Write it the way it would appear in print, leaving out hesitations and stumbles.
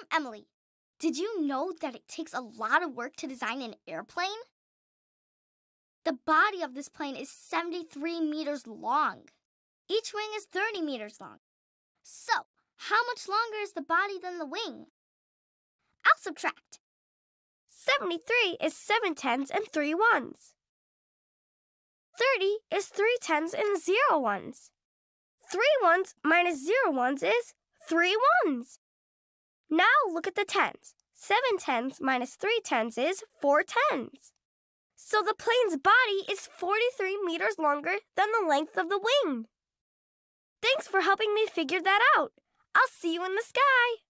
Emily. Did you know that it takes a lot of work to design an airplane? The body of this plane is 73 meters long. Each wing is 30 meters long. So, how much longer is the body than the wing? I'll subtract. 73 is 7 tens and 3 ones. 30 is 3 tens and 0 ones. 3 ones minus 0 ones is 3 ones. Now look at the tens. 7 tens minus 3 tens is 4 tens. So the plane's body is 43 meters longer than the length of the wing. Thanks for helping me figure that out. I'll see you in the sky.